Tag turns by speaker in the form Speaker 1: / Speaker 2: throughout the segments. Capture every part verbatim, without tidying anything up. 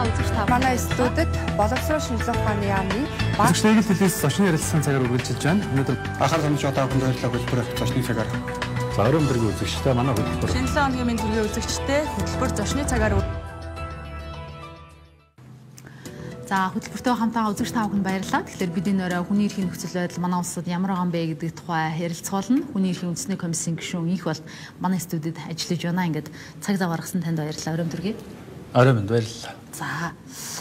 Speaker 1: хамтдаа үзэж та
Speaker 2: манай студид боловсрол шинжилгээ ухааны яамны
Speaker 3: Үзэгчдийн телевиз зочны ярилцсан цагаар үргэлжилж байна. Өнөөдөр
Speaker 4: анхаарал хандж одоо хүнд баярлалаа хөтөлбөр зочны цагаар.
Speaker 3: За өрөөм дэргийн үзэгчтэй манай хөтөлбөр.
Speaker 5: Шинэ седэн хоногийн мэнд төргийн үзэгчтэй хөтөлбөр зочны цагаар.
Speaker 1: За хөтөлбөртөө хамтаа үзэгч та бүхэнд баярлалаа. Тэгэхээр бид энэ өрөө хүний эрхийн нөхцөл байдал манай улсад ямар байгаа юм бэ гэдэг тухай ярилцгаулна. Хүний эрхийн үндэсний комиссийн гишүүн инх бол манай студид ажиллаж байна. Ингээд цаг зав гаргасан танд баярлалаа. Өрөөм дэргийн.
Speaker 3: Орой минь баярлалаа.
Speaker 1: За.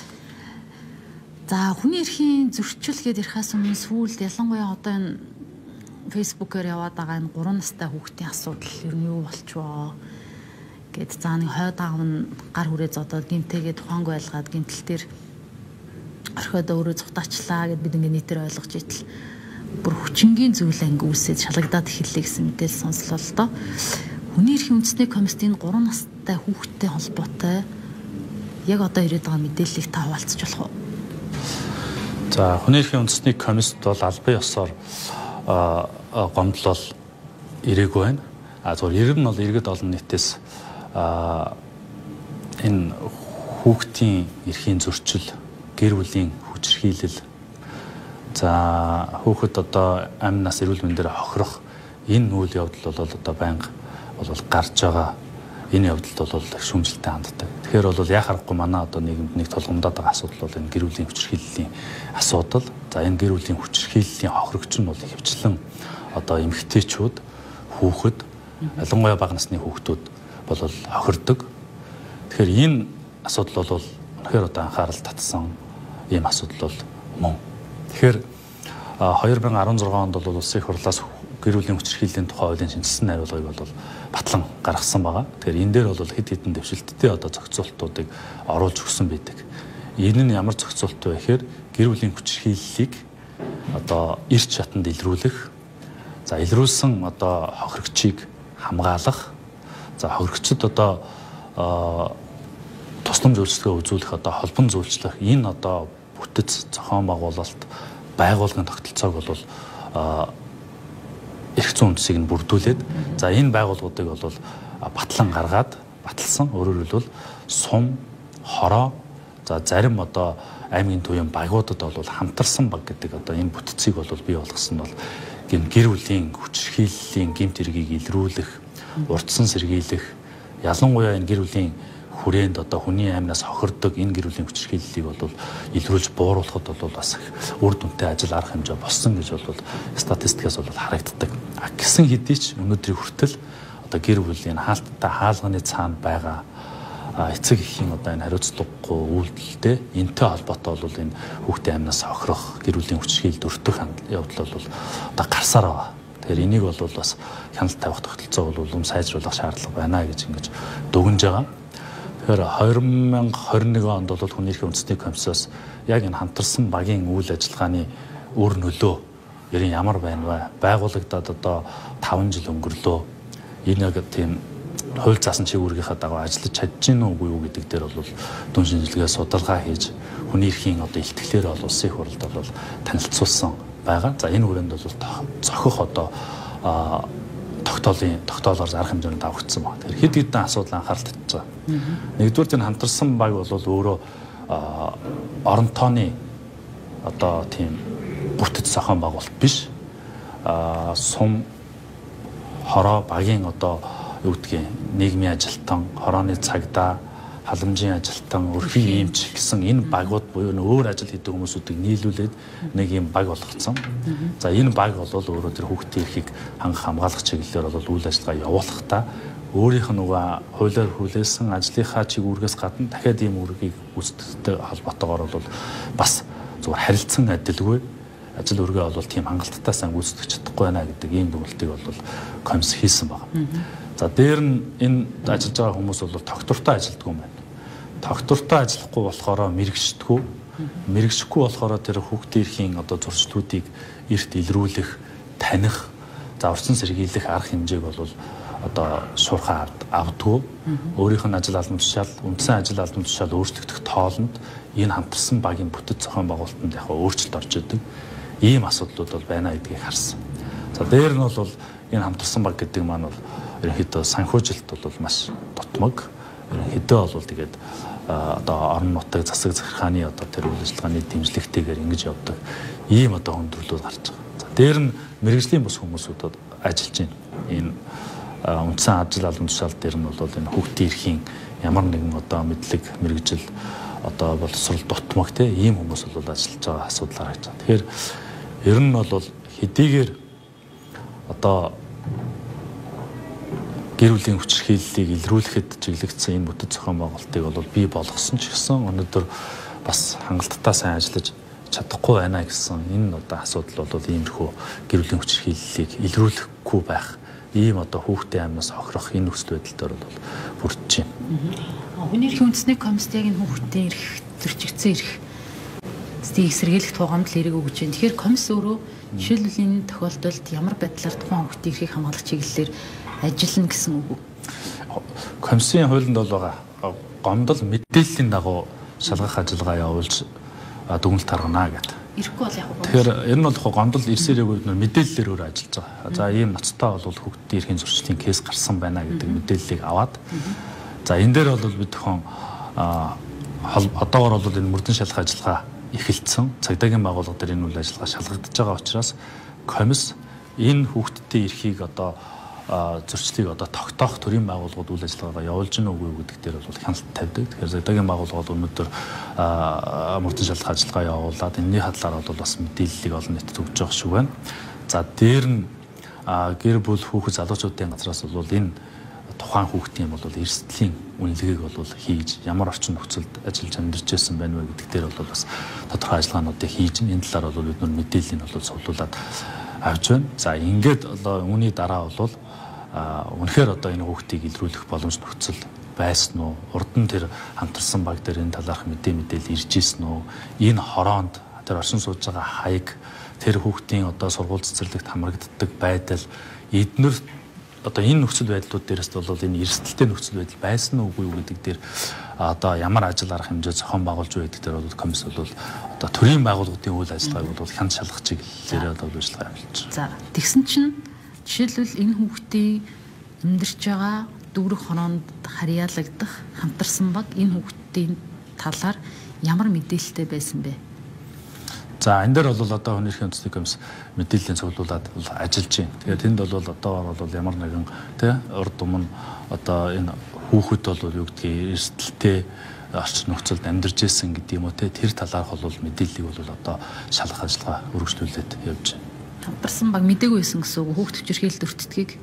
Speaker 1: За хүний эрхийн зөрчил гэдээ ярихаас өмнө сүүлд ялангуяа одоо энэ фэйсбүүкээр яваад байгаа энэ гурван настай хүүхдийн асуудал ер нь юу болчихвоо гэд за нэг хойд аав нь гар хүрээ зодоод гимтэйгээ тухаанг байлгаад гимтэл дээр орхиод өөрөө цухтаачлаа гэд бид ингээ нийтээр ойлгож итэл бүр хүчингийн зүйл анги үүсээд шалгадаад эхэллээ гэсэн мэдээлэл сонслоо л доо. Хүний эрхийн үндэсний комиссийн гурван настай хүүхдтэй холбоотой яг одоо ирээд байгаа мэдээллийг та хуваалцаж болох уу?
Speaker 3: За хүний эрхийн үндэсний комиссд бол албан ёсоор гомдлол ирээгүй байна. А зөвхөн ер нь бол иргэд олон нийтээс энэ хүүхдийн эрхийн зөрчил, гэр бүлийн хүчирхийлэл, за хүүхэд одоо амь нас эрүүл мэндээр хохирох энэ үйл явдал бол одоо байнга бол гарч байгаа. Энэ явдалд бол шүүмжлэлтэй ханддаг. Тэгэхээр бол яа харахгүй манай одоо нийгэмд нэг тулгамдаад байгаа асуудал бол энэ гэр бүлийн хүчирхийллийн асуудал. За энэ гэр бүлийн хүчирхийллийн хохирогч нь бол хөвчлэн одоо эмэгтэйчүүд, хүүхэд, ялангуяа бага насны хүүхдүүд бол хохирдог. Тэгэхээр энэ асуудал бол үнэхээр одоо анхаарал татсан ийм асуудал бол мөн. Тэгэхээр две тысячи он шесть онд бол улсын их хурлаас гэр бүлийн хүчирхийллийн тухай хуулийн шинжилсэн найруулгыг бол батлан гаргасан байгаа. Тэгэхээр энэ дээр бол хэд хэдэн дэвшилттэй одоо зохицуултуудыг оруулж өгсөн байдаг. Энэ нь ямар зохицуулт вэ гэхээр гэр бүлийн хүчирхийллийг одоо эрч чатанд илрүүлэх, за илрүүлсэн одоо хохирогчийг хамгаалах, за хохирогчд одоо тусламж үйлчлэгээ үзүүлэх одоо холбон зөвлөлт энэ одоо бүтэц зохион байгуулалт байгууллагын тогтолцоог бол эрх зүйн үндсийг нь бүрдүүлээд за энэ байгууллагуудыг бол батлан гаргаад баталсан. Өөрөөр хэлбэл сум, хороо, за зарим одоо аймгийн төвийн багуудад бол хамтарсан баг гэдэг одоо энэ бүтцийг бол бий болгосон бол гэр бүлийн хүчирхийллийн гэмт хэргийг илрүүлэх, урдсан сэргийлэх, ялангуяа энэ гэр бүлийн хүрээнд одоо хүний амнаас хохирдог энэ гэр бүлийн хүчирхийллийг бол илрүүлж бууруулахад бол бас үр дүнтэй ажил арга хэмжээ болсон гэж бол статистикаас бол харагддаг. А гисэн хэдий ч өнөөдрийн хүртэл одоо гэр бүлийн хаалттай хаалганы цаана байгаа эцэг эхийн одоо энэ хариуцлагагүй үйлдэлтэй энтэй холбоотой бол энэ хүүхдийн амнаас хохирох, гэр бүлийн хүчирхийлэлд өртөх явдал бол одоо гарсаар байгаа. Тэгэхээр энийг бол бас хяналт тавих тогтолцоо бол улам сайжруулах шаардлага байна гэж ингэж дүгнж байгаа. Тэгэхээр две тысячи двадцать один онд бол хүний эрхийн үндэсний комиссоос яг энэ хамтарсан багийн үйл ажиллагааны үр нөлөө ер нь ямар байна вэ? Байгуулагдаад одоо таван жил өнгөрлөө. Энэ яг тийм хууль заасан чиглэлийнхаа дагуу ажиллаж чадж гин үгүй юу гэдэг дээр бол дүн шинжилгээ судалгаа хийж хүний эрхийн одоо илтгэлээр бол улсын их хурлд бол танилцуулсан байгаа. За энэ хүрээнд бол зохих одоо тогтоолын тогтоолоор арга хэмжээнд давагдсан байна. Тэгэхээр хэд хэдэн асуудал анхаарал татж байгаа. Нэгдүгээр энэ хамтарсан баг бол өөрөө орон тооны одоо тийм бүртгэж зохион байгуулалт биш. Аа сум, хороо, багийн одоо юу гэдгийг нийгмийн ажилтан, хорооны цагдаа, халамжийн ажилтан, өрхийн эмч гэсэн энэ багууд буюу өөр ажил хийдэг хүмүүсүүдийг нийлүүлээд нэг юм баг болгоцсон. За энэ баг бол өөрөө тэр хүүхдийн эрхийг хангах хамгаалах чиглэлээр бол үйл ажиллагаа явуулахдаа өөрийнх нь нөгөө хуулиар хүлээсэн ажлынхаа чиглэлээс гадна дахиад ийм үргийг үүсгэхтэй холбоотойгоор бол бас зүгээр харилцан адилгүй ажил үргээ бол тийм хангалттай сан үүсгэж чадахгүй байна гэдэг ийм дүгнэлтийг бол комисс хийсэн байна. За дээр нь энэ ажиллаж байгаа хүмүүс бол тогтвортой ажилддаг юм байна. Тогтвортой ажиллахгүй болохоор мэрэгшдэггүй. Мэрэгшихгүй болохоор тэр хүүхдийн эрхийн одоо зуршлуудыг эрт илрүүлэх, таних, за урьдчилан сэргийлэх арга хэмжээг бол одоо шуурхаа авдаггүй. Өөрийнх нь ажил албан тушаал, үндсэн ажил албан тушаал өөрчлөгдөх тоолонд энэ хамтарсан багийн бүтэц зохион байгуулалтанд яг өөрчлөлт орж идэг. Ийм асуудлууд бол байна гэдгийг харсан. За дээр нь бол энэ хамтарсан баг гэдэг маань бол ерөнхийдөө санхүүжилт бол маш дотмог. Ерөнхийдөө бол тэгээд одоо орон нутаг засаг захиргааны одоо тэр үйл ажиллагааны дэмжлэгтэйгээр ингэж явдаг ийм одоо хүндрэлүүд гарч байгаа. За дээр нь мэрэгжлийн бус хүмүүсүүд ажиллаж байна. Энэ үндсэн ажил албан тушаал дээр нь бол энэ хүүхдийн эрхийн ямар нэгэн одоо мэдлэг мэрэгжил одоо боловсрол дутмаг те ийм хүмүүс бол ажиллаж байгаа асуудал харагдаж байна. Тэгэхээр ер нь бол хэдийгээр одоо гэр бүлийн хүчирхийллийг илрүүлэхэд чиглэгдсэн энэ бүтэц зохион байгуулалтыг бол бий болгосон ч гэсэн өнөөдөр бас хангалттай сайн ажиллаж чадахгүй байна гэсэн энэ одоо асуудал бол иймэрхүү гэр бүлийн хүчирхийллийг илрүүлэхгүй байх ийм одоо хүүхдийн амнаас хохирох энэ нөхцөл байдал дээр бол бүрдэж байна.
Speaker 1: Хүний эрхийн үндэсний комиссд яг энэ хүүхдийн эрх зөрчигдсөн эрх эсрэг сэргийлэх тугаамд л эрэг өгж байна. Тэгэхээр комисс өөрөө жишээлбэл энэ тохиолдолд ямар байдлаар тухайн хүүхдийн эрхийг хамгаалах чиглэлээр ажиллана гэсэн үг үү?
Speaker 3: Комиссийн хуулинд бол байгаа гомдол мэдээллийн дагуу шалгах ажиллагаа явуулж дүгнэлт гаргана гэдэг.
Speaker 1: Ирэхгүй бол яг уу.
Speaker 3: Тэгэхээр ер нь бол гомдол ирсээр өгөөд мэдээллээр өөр ажиллаж байгаа. За ийм ноцтой бол хүүхдийн эрхийн зөрчлийн кейс гарсан байна гэдэг мэдээллийг аваад за энэ дээр бол бид төхөн одоогор бол энэ мөрдөн шалгах ажиллагаа эхэлсэн. Цагдаагийн байгууллага дээр энэ үйл ажиллагаа шалгагдаж байгаа учраас комисс энэ хүүхдийн эрхийг одоо зөрчлийг одоо тогтоох төрийн байгууллагууд үйл ажиллагаагаа явуулж гэнэ үгүй гэдэг дээр бол хяналт тавьдаг. Тэгэхээр цагдаагийн байгууллагууд өнөөдөр мөрдөн шалгах ажиллагаа явуулаад энэний хадлаар бол бас мэдээллийг олон нийтэд өгч байгаа шүү байна. За дээр нь гэр бүл хүүхэд залуучуудын газраас бол энэ тухайн хүүхдийн бол эрсдлийн үнэлгээг бол хийж ямар орчин нөхцөлд ажиллаж амьдарч байсан байна вэ гэдэг дээр бол бас тодорхой ажиллагаануудыг хийж энэ талаар бол бид нар мэдээллийг бол цуглуулад авч байна. За ингээд одоо үүний дараа бол үнэхээр одоо энэ хүүхдийг илрүүлэх боломж нөхцөл байсан уу? Урд нь тэр хамтарсан баг дээр энэ талаарх мэдээ мэдээлэл ирж ийсэн үү? Энэ хороонд тэр оршин сууж байгаа хаяг тэр хүүхдийн одоо сургууль цэцэрлэгт хамрагддаг байдал эднэр одоо энэ нөхцөл байдлууд дээрээс бол энэ эрсдэлтэй нөхцөл байдал байсан уу үгүй юу гэдэг дээр одоо ямар ажил арга хэмжээ зохион байгуулж байгаа гэдэг дээр бол комисс бол одоо төрийн байгууллагуудын үйл ажиллагааг бол хяналт шалгах чиглэлээр одоо ажиллагаа явуулж байна.
Speaker 1: За тэгсэн чинь жишээлбэл энэ хүүхдийн амьдарч байгаа дүүрэг хороонд харьяалагдах хамтарсан баг энэ хүүхдийн талаар ямар мэдээлэлтэй байсан бэ?
Speaker 3: За энэ дээр бол одоо хүний эрхийн үндэсний комисс мэдээллийн цуглуулад ажиллаж байна. Тэгэхээр тэнд бол одоо бол ямар нэгэн тий урд өмнө одоо энэ хүүхэд бол юу гэдгийг эрсдэлтэй орчин нөхцөлд амьдарч ирсэн гэдэг юм уу тий тэр талаарх бол мэдээллийг бол одоо шалгах ажиллагаа үргэлжлүүлээд явж байна.
Speaker 1: Хамтарсан баг мдэггүй байсан гэсэн үг хүүхд хүчирхийлэлд өртдгийг.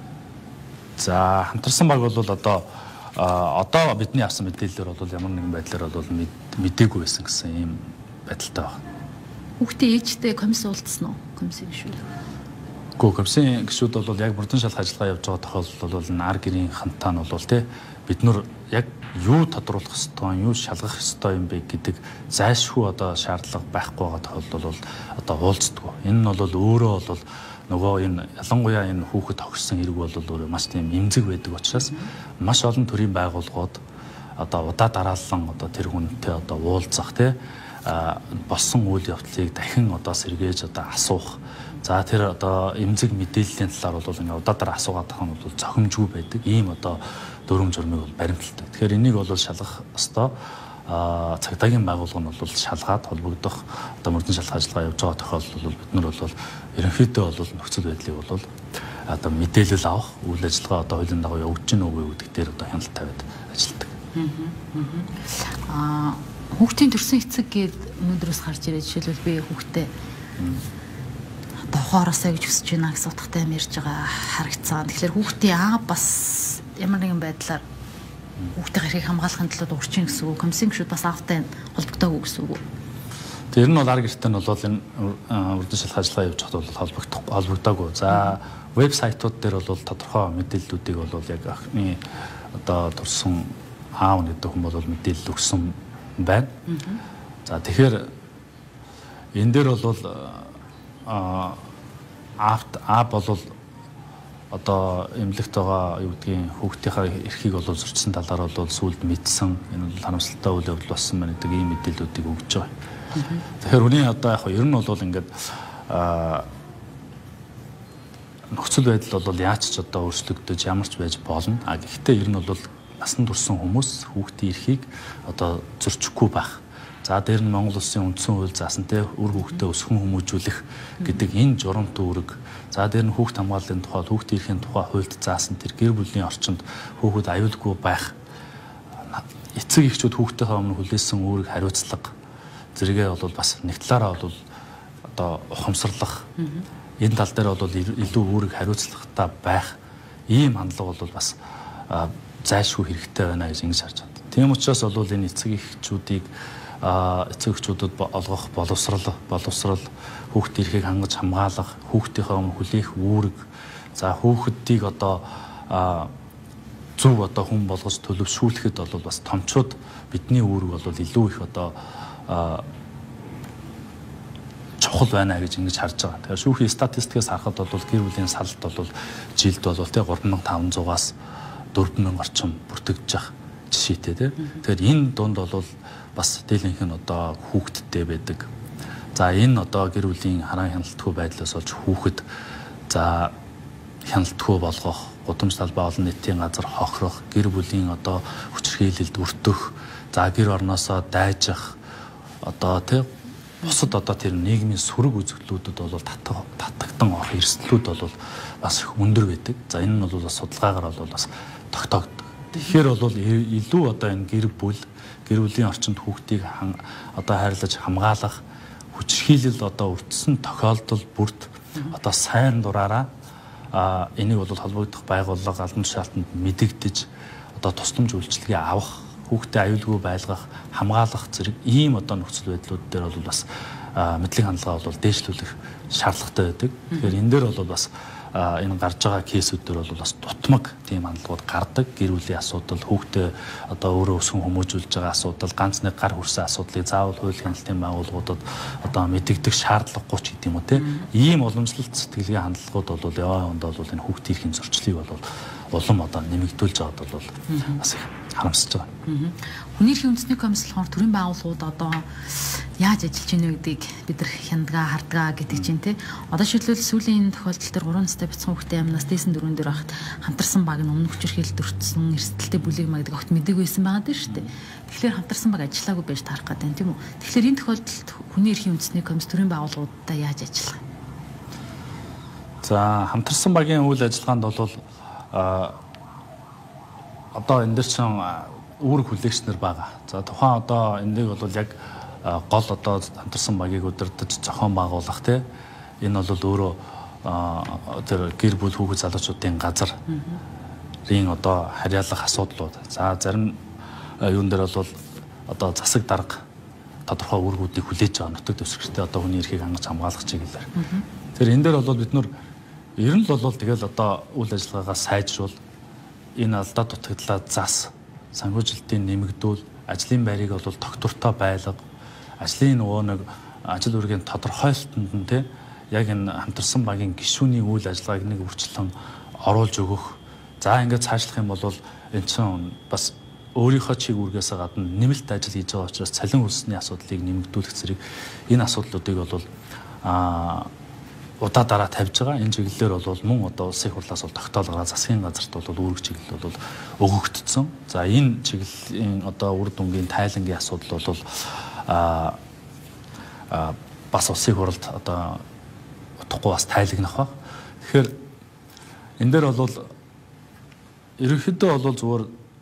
Speaker 3: За хамтарсан баг бол одоо одоо бидний авсан мэдээлэлээр бол ямар нэгэн байдлаар бол мдэггүй байсан гэсэн ийм байдалтай байна.
Speaker 1: Хүүхдийн ээжтэй комисс уулзсан уу? Комиссийн гишүүд.
Speaker 3: Гэхдээ комиссийн гишүүд бол яг бүрдэн шалгах ажиллагаа явж байгаа тохиолдолд бол энэ ар гэрийн хантаа нь бол тий бид нар яг юу тодруулах ёстой, юу шалгах ёстой юм бэ гэдэг зайлшгүй одоо шаардлага байхгүй байгаа тохиолдолд бол одоо уулздаг. Энэ нь бол өөрөө бол нөгөө энэ ялангуяа энэ хүүхэд тогтсон хэрэг бол өөрөө маш тийм эмзэг байдаг учраас маш олон төрлийн байгууллагууд одоо удаа дараалан одоо тэр хүнтэй одоо уулзах тий болсон үйл явдлыг дахин одоо сэргээж одоо асуух. За тэр одоо эмзэг мэдээллийн талаар бол ингээ удаа дараа асуугаад байгаа нь бол зохимжгүй байдаг. Ийм одоо дүрм журмыг бол баримталдаг. Тэгэхээр энийг бол шалгах ёстой. А цагдаагийн байгууллага нь бол шалгаад холбогдох одоо мөрдөн шалгах ажиллагаа явж байгаа тохиолдолд бол бид нар бол ерөнхийдөө бол нөхцөл байдлыг бол одоо мэдээлэл авах үйл ажиллагаа одоо хуулийн дагуу явагдаж гэнэ үгүй гэдэг дээр одоо хяналт тавиад ажилладаг.
Speaker 1: Аа хүүхдийн төрсэн эцэг гээд өнөөдрөөс гарч ирээд жишээлбэл би хүүхдээ одоо хоороосоо гэж хүсэж байна гэсэн утгатай юм ярьж байгаа харагдсан. Тэгэхээр хүүхдийн аа бас ямар нэгэн байдлаар хүүхдийн эрхийг хамгаалахын тулд урьдчилна гэсэн үг. Комиссийн гишүүд бас аавтай холбогдоогүй гэсэн үг.
Speaker 3: Тэр нь бол ар гэртээ нь бол энэ урьдчилан шалгах ажиллагаа явж байхад бол холбогдох холбогдоогүй. За вебсайтууд дээр бол тодорхой мэдээллүүдийг бол яг анхны одоо турсан аав гэдэг хүн бол мэдээлэл өгсөн байна. За тэгэхээр энэ дээр бол аавт аав бол одоо эмнэлэгт байгаа юу гэдгийг хүүхдийнхээ эрхийг бол зөрчсөн талаар бол сүүлд мэдсэн энэ бол харамсалтай үйл явдал болсон байна гэдэг ийм мэдээллүүдийг өгж байгаа. Тэгэхээр хүний одоо яг ер нь бол ингээд нөхцөл байдал бол яаж ч одоо өөрчлөгдөж ямар ч байж болно. А гэхдээ ер нь бол насан турсан хүмүүс хүүхдийн эрхийг одоо зөрчихгүй байх. За дээр нь Монгол Улсын үндсэн хууль заасан те үр хүүхдээ өсгөн хүмүүжүүлэх гэдэг энэ журам дүүрэг. За дээр нь хүүхд хамгааллын тухай, хүүхдийн эрхийн тухай хуульд заасан тэр гэр бүлийн орчинд хүүхэд аюулгүй байх. Эцэг эхчүүд хүүхдийнхээ өмнө хүлээсэн үүрэг хариуцлага зэрэгээ бол бас нэг талаараа бол одоо ухамсарлах энэ тал дээр бол илүү үүрэг хариуцлагатай байх ийм хандлага бол бас зайлшгүй хэрэгтэй байна гэж ингэж харж байна. Тийм учраас бол энэ эцэг эхчүүдийг эцэг эхчүүдэд олгох боловсрал боловсрал хүүхдийн эрхийг хангаж хамгаалах, хүүхдийнхээ өмнө хүлээх үүрэг, за хүүхдийг одоо зөв одоо хүн болгож төлөвшүүлэхэд бол бас томчууд бидний үүрэг бол илүү их одоо чухал байна гэж ингэж харж байгаа. Тэгэхээр шүүхийн статистикээс харахад бол гэр бүлийн салт бол жилд бол тэ гурван мянга таван зугаас дөрвөн мянга орчим бүртгэж явах жишээтэй тийм. Тэгэхээр энэ дунд бол бас дийлэнх нь одоо хүүхэдтэй байдаг. За энэ одоо гэр бүлийн хараа хяналтгүй байдлаас болж хүүхэд за хяналтгүй болгох, гудамж талбай олон нийтийн газар хохирох, гэр бүлийн одоо хүчирхийлэлд өртөх, за гэр орноосоо дайжих одоо тийм бусад одоо тэр нийгмийн сөрөг үзэгдлүүдэд бол татах татагдан орох эрсдлүүд бол бас их өндөр байдаг. За энэ нь бол бас судалгаагаар бол бас тогтоогддог. Тэгэхээр бол илүү одоо энэ гэр бүл гэр бүлийн орчинд хүүхдийг одоо хайрлаж хамгаалах, хүчирхийлэл одоо өртсөн тохиолдол бүрд одоо сайн дураараа а энийг бол холбогдох байгууллага албан тушаалтанд мэдэгдэж одоо тусламж үйлчилгээ авах, хүүхдээ аюулгүй байлгах, хамгаалах зэрэг ийм одоо нөхцөл байдлууд дээр бол бас мэдлэг хандлага бол дээшлүүлэх шаардлагатай байдаг. Тэгэхээр энэ дээр бол бас энэ гарч байгаа кейсүүд дээр бол бас дутмаг тийм хандлагууд гардаг. Гэр бүлийн асуудал, хүүхдээ одоо өөрөө өсгөн хүмүүжүүлж байгаа асуудал, ганц нэг гар хүрсэн асуудлыг заавал хууль хяналтын байгууллагуудад одоо мэдэгдэх шаардлагагүй ч гэдэм үү те. Ийм уламжлалт сэтгэлгээ хандлагууд бол яваа хонд бол энэ хүүхдийн эрхийн зөрчлийг бол улам одоо нэмэгдүүлж байгаад бол бас их харамсаж байгаа.
Speaker 1: Хүний эрхийн үндэсний комисс болохоор төрийн байгууллагууд одоо яаж ажиллаж байна вэ гэдгийг бид нар хяндгаа хардгаа гэдэг чинь те. Одоо шилбэл сүүлийн энэ тохиолдол төр гурван настай бяцхан хүүхдээ амнаас дээсэн дөрөв дээр байхад хамтарсан баг нь өмнө хүчирхийлэлд өртсөн эрсдэлтэй бүлэг маяг огт мдэггүй байсан байгаа дээ шүү дээ. Тэгэхээр хамтарсан баг ажиллаагүй байж таарах гэдэг юм тийм үү. Тэгэхээр энэ тохиолдолд хүний эрхийн үндэсний комисс төрийн байгууллагуудтай яаж ажиллах вэ?
Speaker 3: За хамтарсан багийн үйл ажиллагаанд бол одоо энэ дэр чинь үүрэг хүлээгчнэр байгаа. За тухайн одоо энийг бол яг гол одоо хамтарсан багийг удирдах зохион байгуулах тий. Энэ бол өөрөө тэр гэр бүл хүүхэд залуучуудын газар рийн одоо харьяалах асуудлууд. За зарим юун дээр бол одоо засаг дарга тодорхой үүргүүдийг хүлээж байгаа нутаг дэвсгэртэй одоо хүний эрхийг хангаж хамгаалах чиглэлээр. Тэр энэ дээр бол бид нар ер нь бол тэгэл одоо үйл ажиллагаагаа сайжруул энэ алдаа дутагдлаа зас санхүүжилтийн нэмэгдүүл ажлын байрыг бол тогтвортой байлга ажлын нөгөө нэг ажил үргийн тодорхойлолтонд нь те яг энэ хамтарсан багийн гишүүний үйл ажиллагааг нэг үрчлэн оруулж өгөх. За ингээд цаашлах юм бол энэ чинь бас өөрийнхөө чиг үүргээс гадна нэмэлт ажил хийж байгаа учраас цалин хөлсний асуудлыг нэмэгдүүлэх зэрэг энэ асуудлуудыг бол а удаа дараа тавьж байгаа. Энэ чиглэлээр бол мөн одоо улсын хурлаас бол тогтоолгороо засгийн газарт бол үүрэг чиглэл бол өгөгдсөн. За энэ чиглэлийн одоо үр дүнгийн тайлангийн асуудал бол а бас улсын хурлд одоо утгагүй бас тайлагнах баг. Тэгэхээр энэ дээр бол ерөнхийдөө бол зүгээр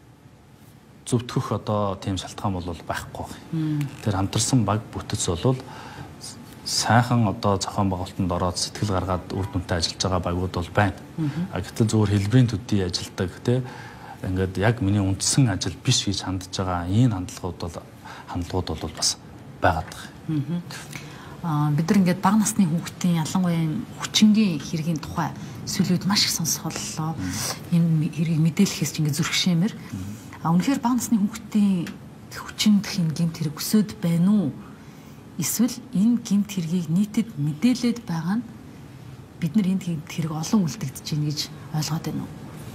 Speaker 3: зөвтгөх одоо тийм шалтгаан бол байхгүй. Тэр хамтарсан баг бүтэц бол сайхан одоо зохион байгуулалтанд ороод сэтгэл гаргаад үр дүнтэй ажиллаж байгаа багууд бол байна. А гэтэл зөвхөн хэлбэрийн төдий ажилдаг тий ингээд яг миний үндсэн ажил биш гэж хандж байгаа энэ хандлагууд бол хандлагууд бол бас байгаад байгаа.
Speaker 1: Аа бид нар ингээд бага насны хүүхдийн ялангуяа хүчингийн хэргийн тухай сүлүүд маш их сонсголоо. Энэ хэргийг мэдээлэхээс чинь ингээд зүрхшээмэр. А үнэхээр бага насны хүүхдийн хүчинд хин гэмт хэрэг өсөд байна уу? Эсвэл энэ гэмт хэргийг нийтэд мэдээлээд байгаа нь бид нар энэ гэмт хэрэг олон үлдэгдэж байна гэж ойлгоод байна уу?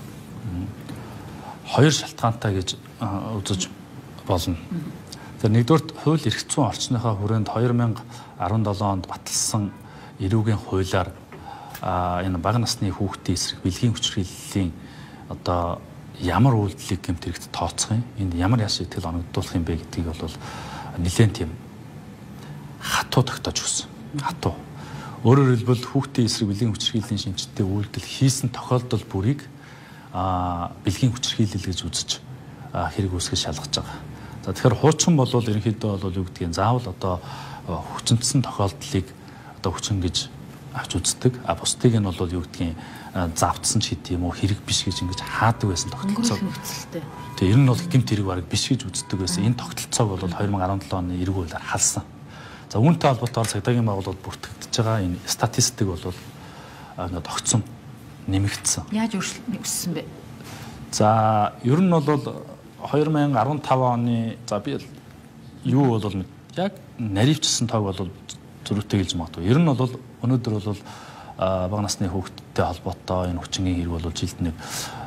Speaker 3: Хоёр шалтгаантай гэж үзэж болно. За нэгдүгээр хууль эрх зүйн орчныхаа хүрээнд хоёр мянга арван долоо онд баталсан эрүүгийн хуулиар энэ бага насны хүүхдийн эсрэг бэлгийн хүчирхийллийн одоо ямар үйлдэлийг гэмт хэрэгт тооцох юм, энд ямар яс итгэл оногдуулах юм бэ гэдгийг бол нэлээд тийм хатуу тогтоож өгсөн. Хатуу. Өөрөөр хэлбэл хүүхдийн эсрэг бэлгийн хүчирхийллийн шинжтэй үйлдэл хийсэн тохиолдол бүрийг а бэлгийн хүчирхийлэл гэж үзэж хэрэг үүсгэж шалгаж байгаа. За тэгэхээр хуучин бол ерөнхийдөө бол юу гэдгийг заавал одоо хүчнэтсэн тохиолдлыг одоо хүчин гэж авч үздэг. А бусдыг нь бол юу гэдгийг завдсан ч гэдэг юм уу хэрэг биш гэж ингэж хаадаг байсан тогтолцоо. Тэгээ ер нь бол гэмт хэрэг бараг биш гэж үздэг байсан. Энэ тогтолцоог бол two thousand seventeen оны эрг хуулиар халсан. За үүнтэй холбоотойгоор цагдаагийн байгууллагууд бүртгэгдэж байгаа энэ статистик бол ингээд огцом нэмэгдсэн.
Speaker 1: Яаж өссөн бэ?
Speaker 3: За ер нь бол two thousand fifteen оны за би юу бол яг наривчсан тоог бол зөрүүтэй хэлж магадгүй. Ер нь бол өнөөдөр бол бага насны хүүхдтэй холбоотой энэ хүчингийн хэрэг бол жилд нэг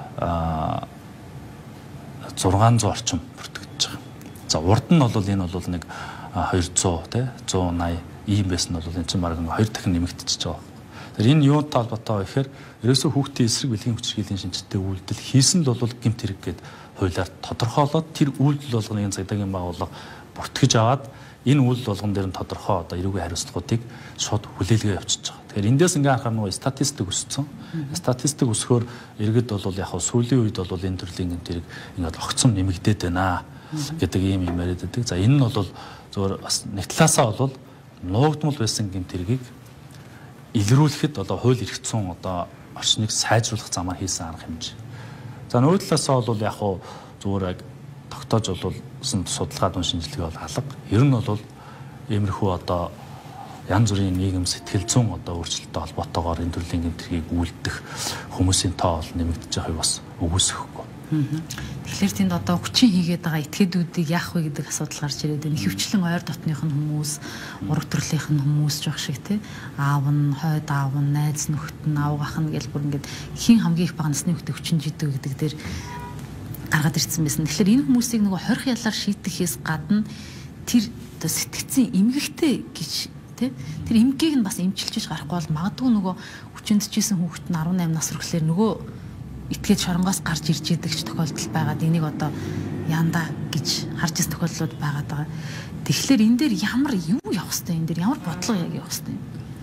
Speaker 3: six hundred орчим бүртгэж байгаа. За урд нь бол энэ бол нэг two hundred тий one eighty ийм байсан бол энэ чинь баг хоёр дахин нэмэгдчихэж байгаа. Тэгэхээр энэ юунтай холбоотой вэ гэхээр ерөөсөө хүүхдийн эсрэг бэлгийн хүчирхийллийн шинжтэй үйлдэл хийсэн л бол гэмт хэрэг гээд хуулиар тодорхойлоод тэр үйлдэл болгоныг цагдаагийн байгууллага бүртгэж аваад энэ үйлдэл болгон дээр нь тодорхой одоо эрүүгийн хариуцлагуудыг шууд хүлээлгээ явуулчихж байгаа. Тэгэхээр эндээс ингээ харахаар нөгөө статистик өссөн. Статистик өсөхөөр иргэд бол яг хав сүүлийн үед бол энэ төрлийн гэмт хэрэг ингээд огцом нэмэгдээд байна гэдэг ийм юм яриад байдаг. За энэ нь бол зөвөр бас нэг талаасаа бол нуугдмал байсан гэмт хэргийг илрүүлэхэд одоо хууль эрх зүйн одоо орчныг сайжруулах замаар хийсэн арга хэмжээ. За нөгөө талаасаа бол яг хав зөвөр тогтоож болуулсан судалгаад ун шинжилгээ бол алга. Ер нь бол иймэрхүү одоо янз бүрийн нийгэм сэтгэл зүйн одоо өөрчлөлттэй холбоотойгоор энэ төрлийн гэмт хэргийг үйлдэх хүмүүсийн тоо бол нэмэгдэж байгааг бас үгүйсэхгүй.
Speaker 1: Тэгэхээр тэнд одоо хүчин хийгээд байгаа этгээдүүдийг яах вэ гэдэг асуудал гарч ирээд байна. Хөвчлэн ойр дотных нь хүмүүс, ураг төрлийнх нь хүмүүс жоох шиг тий. Аав нь, хойд аав нь, найз нөхөд нь, авгах нь гэл бүр ингээд хин хамгийн их бага насны хүүхдээ хүчин жидэг гэдэг дээр гаргаад ирсэн байсан. Тэгэхээр энэ хүмүүсийг нөгөө хорих ялаар шийдэхээс гадна тэр одоо сэтгцэн эмгэгтэй гэж тий. Тэр эмгээг нь бас эмчилж гарахгүй бол магадгүй нөгөө хүчиндчсэн хүүхэд нь eighteen нас хүрэхлээр нөгөө итгээд шоронгоос гарч ирж идэг ч тохиолдол байгаад энийг одоо янда гэж харж ирсэн тохиолдлууд байгаад байгаа. Тэгэхээр энэ дээр ямар юу явах хэвтэй, энэ дээр ямар бодлого яг явах хэвтэй.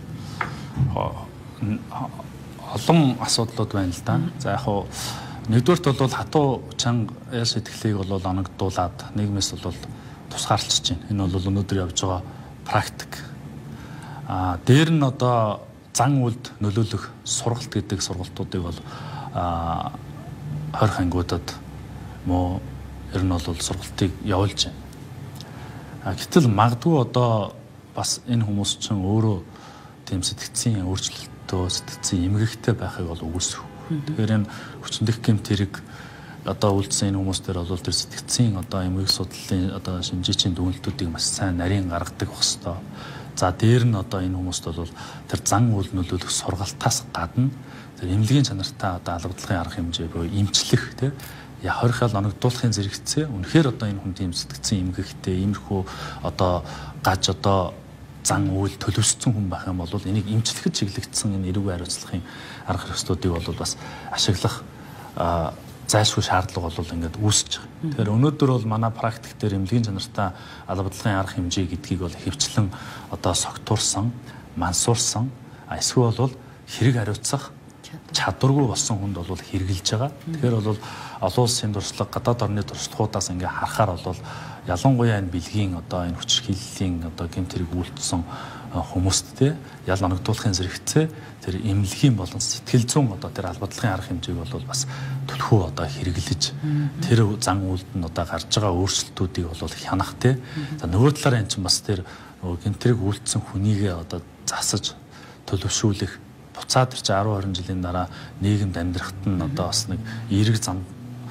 Speaker 3: Олон асуудлууд байна л да. За яг хуу нэгдүгээрт бол хатуу чанга яс сэтгэлийг бол оногдуулаад нийгмээс бол тусгаарлаж байна. Энэ бол өнөөдөр явж байгаа практик. А дээр нь одоо зан үйлд нөлөөлөх сургалт гэдэг сургалтуудыг бол а хорих ангиудад муу ер нь бол сургалтыг явуулж байна. А гэтэл магадгүй одоо бас энэ хүмүүс чинь өөрөө тийм сэтгцийн өөрчлөлтөө сэтгцийн эмгэгтэй байхыг бол үгүйсэх. Тэгэхээр энэ хүчндэх гэмт хэрэг одоо үлдсэн энэ хүмүүс дээр бол тэр сэтгцийн одоо эмгэг судлалын одоо шинжээчийн дүгнэлтүүдийг маш сайн нарийн гаргадаг байх хэвээр. За дээр нь одоо энэ хүмүүст бол тэр зан үйл нөлөөлөх сургалтаас гадна тэр эмнэлгийн чанартай одоо алгадлагын арга хэмжээ буюу эмчлэх тий я хорихол оногдуулахын зэрэгцээ үнэхээр одоо энэ хүн тийм сэтгцэн эмгэгтэй иймэрхүү одоо гаж одоо зан үйл төлөвшсөн хүн байх юм бол энийг эмчлэхэд чиглэгдсэн энэ эрүүгийн хариуцлагын арга хэрэгслүүдийг бол бас ашиглах зайлшгүй шаардлага бол ингээд үүсэж байгаа. Тэгэхээр өнөөдөр бол манай практик дээр эмнэлгийн чанартай алгадлагын арга хэмжээ гэдгийг бол хэвчлэн одоо согтуурсан, мансуурсан эсвэл бол хэрэг хариуцах чадваргүй болсон хүнд бол хэрэгжилж байгаа. Тэгэхээр бол олон улсын туршлага, гадаад орны туршлагуудаас ингээ харахаар бол ялангуяа энэ бэлгийн одоо энэ хүчирхийллийн одоо гэмт хэрэг үйлдсэн хүмүүсттэй ял оногдуулахын зэрэгцээ тэр эмнэлгийн болон сэтгэл зүйн одоо тэр албадлагын арга хэмжээг бол бас төлхөө одоо хэрэглэж тэр зан үйлд нь одоо гарч байгаа өөрчлөлтүүдийг бол хянах те. За нөгөө талаараа эн чинь бас тэр гэмт хэрэг үйлдсэн хүнийгээ одоо засаж төлөвшүүлэх буцаад тэр чинь ten twenty жилийн дараа нийгэмд амьдрахад нь одоо бас нэг эерэг зам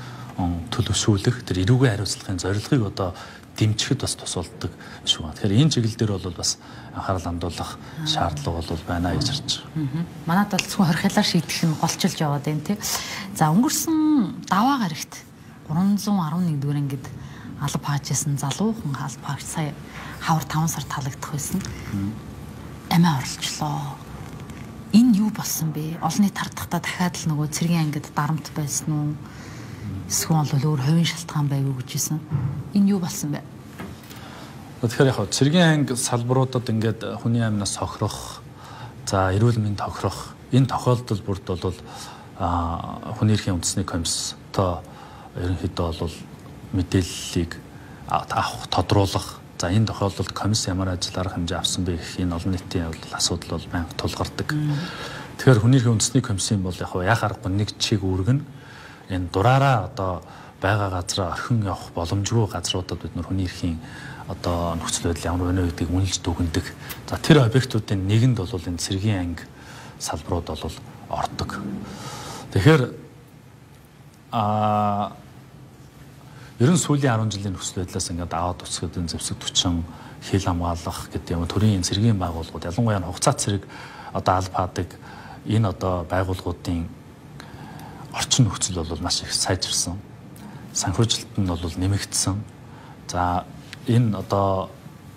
Speaker 3: төлөвшүүлэх тэр эрүүгийн хариуцлагын зорилгыг одоо дэмжихэд бас тусалдаг шүү. Тэгэхээр энэ чиглэл дээр бол бас анхаарал хандуулах шаардлага бол байна гэж харж байгаа.
Speaker 1: Манайд бол зөвхөн хорхилаар шийдэх нь голчилж яваад байна тий. За өнгөрсөн даваа гарагт three eleven дугаар ангид алба хаажсэн залуухан алба хаагч сая хавар five сар талагдах байсан. Амиа орлчлоо. Энэ юу болсон бэ? Олонний тардахдаа дахиад л нөгөө цэргийн ангид дарамт байсан уу? Эсвэл бол өөр хувийн шалтгаан байв уу гэж хэлсэн. Энэ юу болсон бэ?
Speaker 3: Тэгэхээр яг цэргийн анги салбаруудад ингээд хүний амнаас хохирох, за эрүүл мэнд хохирох энэ тохиолдол бүрд бол хүний эрхийн үндэсний комисстой ерөнхийдөө бол мэдээллийг авах, тодруулах. За энэ тохиолдолд комисс ямар ажил арга хэмжээ авсан бэ гэх энэ олон нийтийн асуудал бол байнга тулгардаг. Тэгэхээр хүний эрхийн үндэсний комиссийн бол яг яах аргагүй нэг чиг үүргэн энэ дураараа одоо байгаа газраа орхин явах боломжгүй газруудад бид нар хүний эрхийн одоо нөхцөл байдал ямар байна вэ гэдгийг үнэлж дүгнэдэг. За тэр объектуудын нэгэнд бол энэ цэргийн анги салбарууд бол ордог. Тэгэхээр а ер нь сүүлийн арван жилийн нөхцөл байдлаас ингээд аваад үсгэд энэ зэвсэг түвшин хил хамгаалах гэдэг юм төрийн цэргийн байгууллагууд ялангуяа хугацаа цэрэг одоо албаадаг энэ одоо байгууллагуудын орчин нөхцөл бол маш их сайжирсан. Санхүүжилт нь бол нэмэгдсэн. За энэ одоо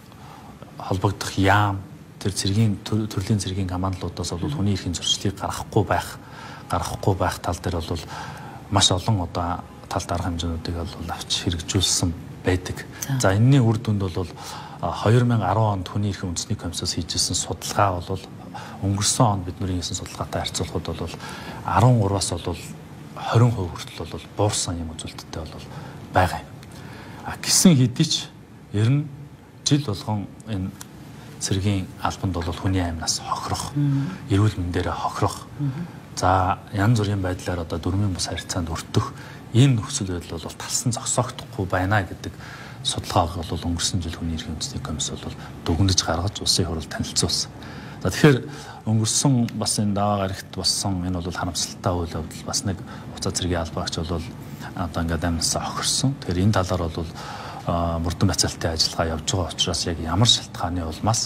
Speaker 3: холбогдох яам тэр цэргийн төрлийн цэргийн командлуудаас бол хүний эрхийн зөрчлийг гаргахгүй байх гаргахгүй байх тал дээр бол маш олон одоо талд арга хэмжээнүүдийг бол авч хэрэгжүүлсэн байдаг. За энэний үр дүнд бол две тысячи десять онд хүний эрхийн үндэсний комиссаас хийжсэн судалгаа бол өнгөрсөн онд бидний хийсэн судалгаатай харьцуулахад бол десять гураас бол тwenty percent хүртэл бол буурсан юм үзүүлэлттэй бол байгаа юм. А гисэн хэдий ч ер нь жил болгон энэ цэргийн албанд бол хүний амнаас хохирох, эрүүл мэндээрээ хохирох. За янз бүрийн байдлаар одоо дөрмийн бус харьцаанд өртөх энэ нөхцөл байдал бол талсан зогсоогдохгүй байна гэдэг судалгааг бол өнгөрсөн жил хүний эрхийн үндэсний комисс бол дүгнэж гаргаж улсын хурал танилцуулсан. За тэгэхээр өнгөрсөн бас энэ даваа гарагт болсон энэ бол харамсалтай үйл явдал бас нэг хуцаа цэргийн албаагч бол одоо ингээд амнасаа хохирсон. Тэгэхээр энэ талаар бол мөрдөн бацаалтын ажиллагаа явж байгаа учраас яг ямар шалтгааны улмаас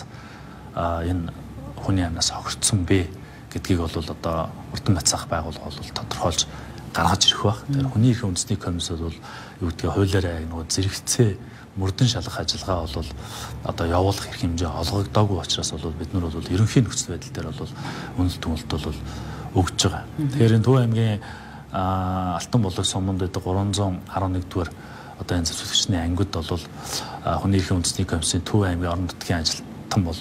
Speaker 3: энэ хүний амнаас хохирцсон бэ гэдгийг бол одоо мөрдөн бацаах байгууллага бол тодорхойлж гаргаж ирэх баг. Тэгэхээр хүний эрхийн үндэсний комисс бол юу гэдгийг хуулиараа нөгөө зэрэгцээ мөрдөн шалгах ажиллагаа бол одоо явуулах эрх хэмжээ олгогдоогүй учраас бол бид нар бол ерөнхий нөхцөл байдал дээр бол үнэлт дүгнэлт бол өгж байгаа. Тэгэхээр энэ Төв аймгийн Алтан булаг суманд байдаг three eleven дугаар одоо энэ зөвлөгчний ангид бол хүний эрхийн үндэсний комиссийн Төв аймгийн орон нутгийн ажилтан бол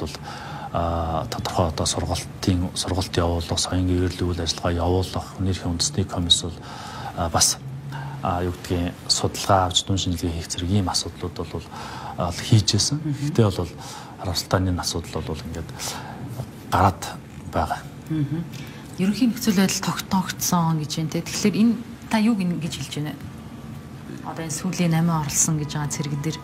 Speaker 3: тодорхой одоо сургалтын сургалт явуулах, соён гэрэл үйл ажиллагаа явуулах хүний эрхийн үндэсний комисс бол бас юу гэдгийг судалгаа авч дүн шинжилгээ хийх зэрэг ийм асуудлууд бол хийжсэн. Гэхдээ бол харамсалтай энэ асуудал бол ингээд гараад байгаа.
Speaker 1: Ерөнхий нөхцөл байдал тогтоогдсон гэж байна те. Тэгэхээр энэ та юуг ингэж хэлж байна? Одоо энэ сүүлийн амиа орлсон гэж байгаа цэрэг дээр.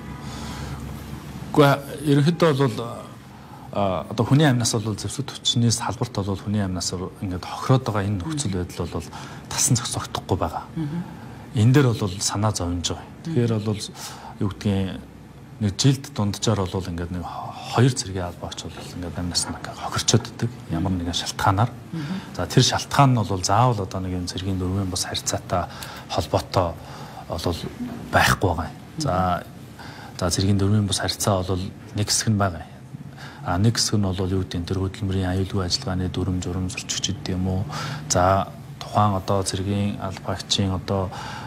Speaker 3: Гэхдээ ерөнхийдөө бол одоо хүний амнаас бол зэвсэг түвшнээс халбарт бол хүний амнаас ингээд хохироод байгаа энэ нөхцөл байдал бол тасан зогсоогдохгүй байгаа. Энэ дээр бол санаа зовж байгаа. Тэгэхээр бол юу гэдгийг нэг жилд дунджаар бол ингээд нэг хоёр цэргийн албаагч бол ингээд амнаас нэг хохирчод иддэг ямар нэгэн шалтгаанаар. За тэр шалтгаан нь бол заавал одоо нэг юм цэргийн дөрвийн бас харьцаатай холбоотой бол байхгүй байгаа. За за цэргийн дөрвийн бас харьцаа бол нэг хэсэг нь байгаа. А нэг хэсэг нь бол юу гэдэг тэр хөдөлмөрийн аюулгүй ажиллагааны дүрм журм зөрчигч гэдэг юм уу. За тухайн одоо цэргийн албаагчийн одоо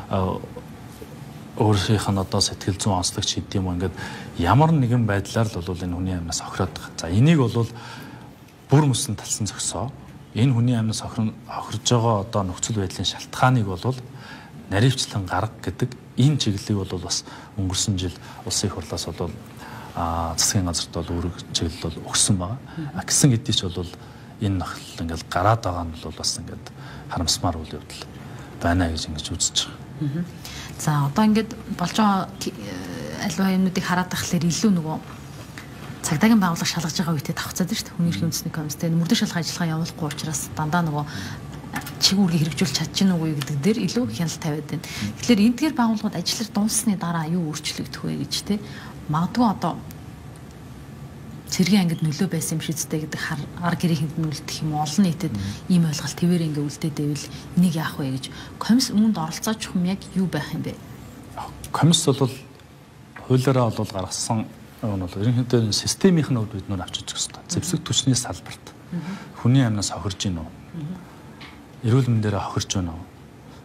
Speaker 3: өөрийнх нь одоо сэтгэл зүйн онцлогч гэдэг юм ингээд ямар нэгэн байдлаар л бол энэ хүний амнаас хохироод байгаа. За энийг бол бүр мөсөн талсан зөксөө энэ хүний амнаас хохирж байгаа одоо нөхцөл байдлын шалтгааныг бол наривчлан гарга гэдэг энэ чиглэлийг бол бас өнгөрсөн жил улсын их хурлаас бол а засгийн газарт бол үүрэг чиглэл бол өгсөн байгаа. А гисэн хэдий ч бол энэ нөхцөл ингээд гараад байгаа нь бол бас ингээд харамсмаар үйл явдал байна гэж ингэж үзэж байгаа.
Speaker 1: За одоо ингээд болж байгаа альва юмнуудыг хараад тахлаар илүү нөгөө цагдаагийн байгууллага шалгаж байгаа үедээ давхцаад шүү дээ. Хүний эрхийн үндэсний комисстэй мөрдөн шалгах ажиллагаа явуулахгүй учраас дандаа нөгөө чиг үүргийг хэрэгжүүлж чадчихна уу гэдэг дээр илүү хяналт тавиад байна. Тэгэхээр эдгээр байгууллагууд ажиллаж дунссаны дараа юу өөрчлөгдөх вэ гэж те магадгүй одоо цэргийн ангид нөлөө байсан юм шигтэй гэдэг ар гэрийн хэнд нүлдэх юм олон нийтэд ийм ойлголт твээр ингээ үлдээд байвал энийг яах вэ гэж комисс үүнд оролцооч хүм яг юу байх юм бэ?
Speaker 3: Комисс бол хуулиараа бол гаргасан нь бол ерөнхийдөө системийн хувьд бид нөр авчиж өгсөн. Зэвсэг түвшний салбарт хүний амнаас хохирж гин үү? Эрүүл мэндээр хохирж байна уу?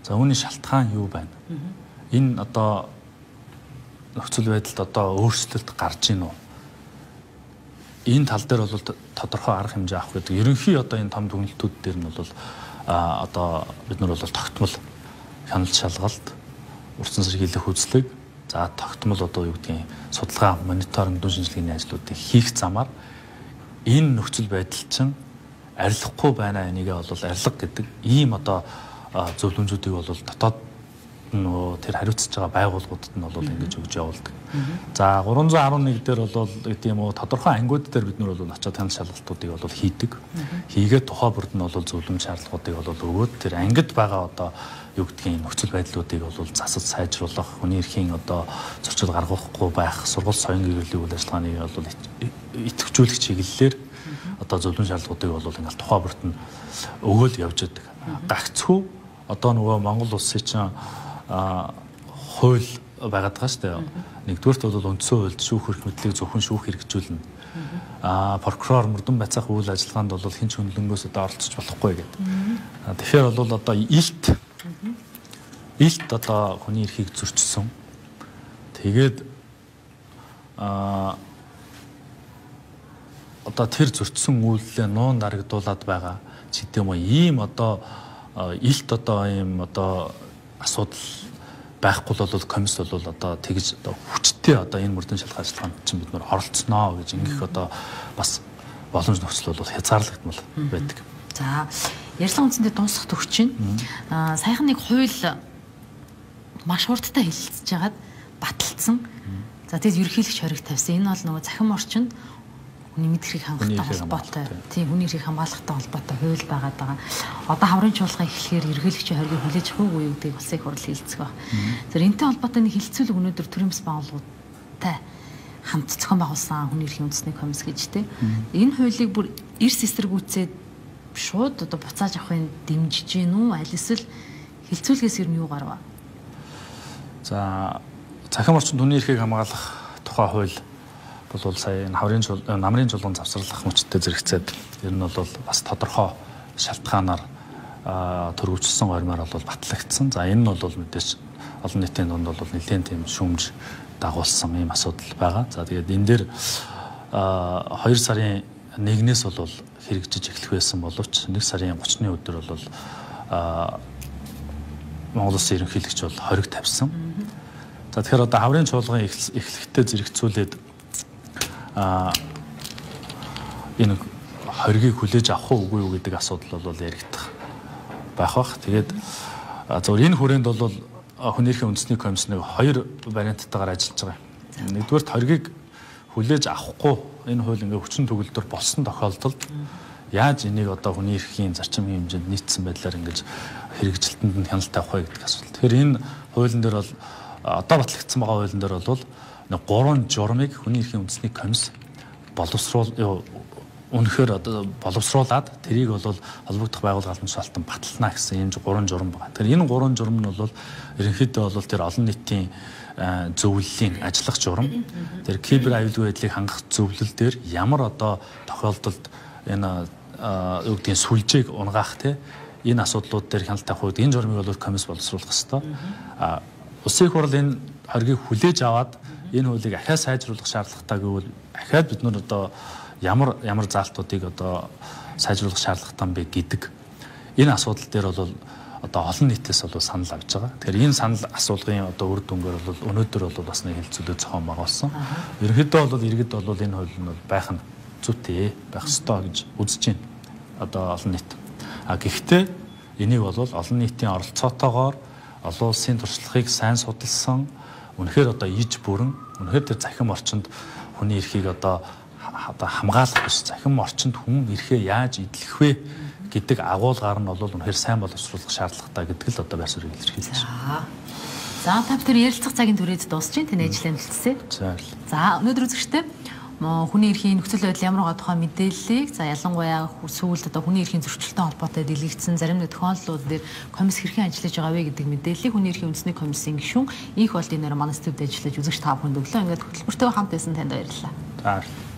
Speaker 3: За үүний шалтгаан юу байна? Энэ одоо нөхцөл байдалд одоо өөрчлөлт гарч ийн үү? Энэ тал дээр бол тодорхой арга хэмжээ авах гэдэг. Ерөнхий одоо энэ том дүгнэлтүүд дээр нь бол а одоо бид нар бол тогтмол хяналт шалгалт, урдсан сэргийлэх үзлэг, за тогтмол одоо юу гэдгийг судалгаа, мониторинг, дүн шинжилгээний ажлуудыг хийх замаар энэ нөхцөл байдал чинь арилахгүй байна энийгээ бол арилга гэдэг ийм одоо зөвлөмжүүдийг бол дотоод нөө тэр хариуцж байгаа байгууллагуудад нь бол ингэж өгж явуулдаг. За гурван зуун арван нэг дээр бол гэдэг юм уу тодорхой ангиуд дээр бид нар бол очиод хяналт шалгалтуудыг бол хийдэг. Хийгээд тухай бүрд нь бол зөвлөмж шаардлагуудыг бол өгөөд тэр ангид байгаа одоо юу гэдгийг нөхцөл байдлуудыг бол засаж сайжруулах, хүний эрхийн одоо зөрчил гаргахгүй байх, сургууль соён гэрээлийн үйл ажиллагааны бол идэвхжүүлэх чиглэлээр одоо зөвлөмж шаардлагуудыг бол ингээл тухай бүрд нь өгөөл явж байдаг. Гагцхүү одоо нөгөө Монгол улсын чинь хууль байгаад байгаа шүү дээ. Нэгдүгээрт бол үндсэн хуульд шүүх эрх мэдлийг зөвхөн шүүх хэрэгжүүлнэ. Аа прокурор мөрдөн байцаах үйл ажиллагаанд бол хэн ч хөндлөнгөөс одоо оролцож болохгүй гэдэг. Тэгэхээр бол одоо илт илт одоо хүний эрхийг зөрчсөн. Тэгээд аа одоо тэр зөрчсөн үйлдэлээ нуун дарагдуулаад байгаа ч гэдэм үү ийм одоо илт одоо ийм одоо асуудал байхгүй бол комисс бол одоо тэгж одоо хүчтэй одоо энэ мөрдөн шалгах ажиллагаанд чинь бид нөр оролцсноо гэж ингэх одоо бас боломж нөхцөл бол хязгаарлагдмал байдаг.
Speaker 1: За ярилцлага үндсэндээ дуусах төгч чинь аа саяхан нэг хууль маш хурдтай хэлэлцэж хагаад баталсан. За тэгээд ерөнхийлөгч хориг тавьсан. Энэ бол нөгөө захин орчинд хүний мэдрийг хангалттай холбоотой, тийм хүний эрхийг хамгаалахтай холбоотой хууль байгаад байгаа. Одоо хаврын чуулган эхлэхээр ерөнхийлөгчийн хоргийг хүлээж авах уу гэдгийг улсын хурл хэлцэх баг. Тэр энэтэй холбоотой нэг хилцүүлэг өнөөдөр төрийн бас байгууллагуудтай хамт зохион байгуулсан хүний эрхийн үндэсний комисс гэж тийм. Энэ хуулийг бүр эрс эсэргүүцээд шууд одоо буцааж авахын дэмжиж гин үү? Аль эсвэл хилцүүлгээс ер нь юу гарав?
Speaker 3: За захин орчинд хүний эрхийг хамгаалах тухай хууль бол сая энэ хаврын намрын чуулган завсарлах мөчтэй зэрэгцээд ер нь бол бас тодорхой шалтгаанаар төрөвчлсөн гормоор бол батлагдсан. За энэ нь бол мэдээж олон нийтийн дунд бол нэлээд тийм шүүмж дагуулсан ийм асуудал байгаа. За тэгээд энэ дээр хоёр сарын нэгнээс бол хэрэгжиж эхлэх байсан боловч нэг сарын гуравны өдөр бол Монгол Улсын ерөнхийлөгч бол хориг тавьсан. За тэгэхээр одоо хаврын чуулган эхлэхдээ зэрэгцүүлээд а энэ хоргийг хүлээж авах уугүй юу гэдэг асуудал бол яригдах байх бах. Тэгээд зөв энэ хүрээнд бол хүний эрхийн үндэсний комисс нэг хоёр варианттайгаар ажиллаж байгаа юм. Нэгдүгээр хоргийг хүлээж авахгүй энэ хууль ингээ хүчин төгөлдөр болсон тохиолдолд яаж энийг одоо хүний эрхийн зарчмын хэмжээнд нийцсэн байдлаар ингэж хэрэгжилтэнд нь хяналт авах вэ гэдэг асуудал. Тэгэхээр энэ хуулийн дээр бол одоо батлагдсан байгаа хуулийн дээр бол нэг гурван журмыг хүний эрхийн үндэсний комисс боловсруул үнэхээр одоо боловсруулад тэрийг бол холбогдох байгууллага албан тушаалтан батална гэсэн юм гурван журам байна. Тэгэхээр энэ гурван журам нь бол ерөнхийдөө бол тэр олон нийтийн зөвлөлийн ажиллах журам. Тэр кибер аюулгүй байдлыг хангах зөвлөл дээр ямар одоо тохиолдолд энэ юу гэдгийг сүлжээг унгаах те энэ асуудлууд дээр хяналт авах үед энэ журмыг бол комисс боловсруулах ёстой. А улсын хурл энэ хоргийг хүлээж аваад энэ хуулийг ахиад сайжруулах шаардлагатай гэвэл ахиад бид нар одоо ямар ямар заалтуудыг одоо сайжруулах шаардлагатай бэ гэдэг энэ асуудал дээр бол одоо олон нийтээс бол санал авж байгаа. Тэгэхээр энэ санал асуулгын одоо үр дүнгээр бол өнөөдөр бол бас нэг хэлцүүлэг зохион байгуулсан. Ерөнхийдөө бол иргэд бол энэ хууль нь байх нь зүйтэй байх ёстой гэж үзэж байна. Одоо олон нийт. А гэхдээ энийг бол олон нийтийн оролцоотойгоор олон улсын туршлагыг сайн судалсан үнэхээр одоо иж бүрэн үнэхээр тэр захим орчинд хүний эрхийг одоо одоо хамгаалах биш захим орчинд хүн эрхээ яаж эдлэх вэ гэдэг агуулгаар нь бол үнэхээр сайн боловсруулах шаардлагатай гэдэг л одоо байр суурийг илэрхийлж байна.
Speaker 1: За та бүхэн ярилцах цагийн түрээд дуусч байна. Таны ажлын хэлцээ. За өнөөдөр үзэгчтэй хүний эрхийн нөхцөл байдал ямар байгаа тухай мэдээллийг за ялангуяа сүүлд одоо хүний эрхийн зөрчилтэй холбоотой дэлгэгдсэн зарим нэг тохиолдлууд дээр комисс хэрхэн ажиллаж байгаа вэ гэдэг мэдээллийг хүний эрхийн үндэсний комиссийн гишүүн Инх болдын нэр манай студид ажиллаж үзэгч та бүхэнд өглөө ингээд хөтөлбөртэйгээ хамт байсан танд баярлалаа.
Speaker 3: За